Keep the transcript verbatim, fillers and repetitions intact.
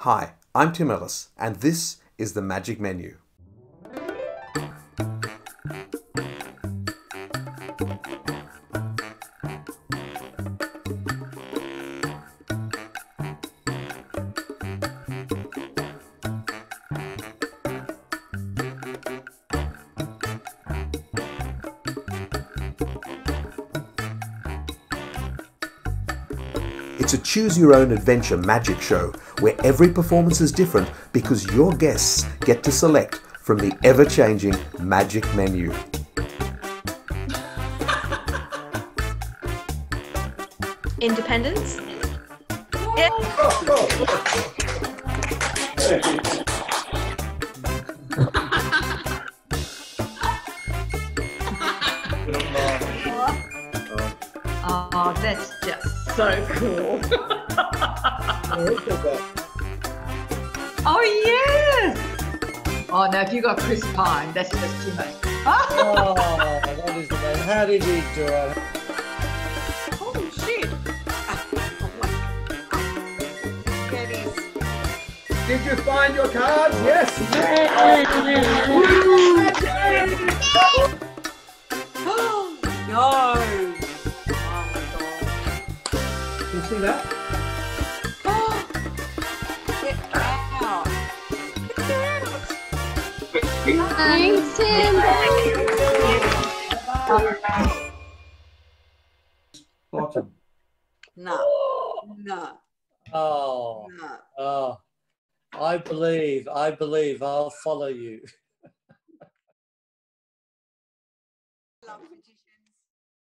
Hi, I'm Tim Ellis, and this is the Magic Menu. It's a choose-your-own-adventure magic show where every performance is different because your guests get to select from the ever-changing magic menu. Independence? Yeah. Oh, that's just so cool. Oh, yes! Oh, no, if you got Chris Pine, that's just too much. Oh, that is the name. How did he do it? Oh, shit. There it is. Did you find your cards? Yes! Oh, no! Oh, my God. Can you see that? Oh, get out. Get out. Thanks, Tim. Bottom. No, no, Oh, no. oh, I believe, I believe I'll follow you.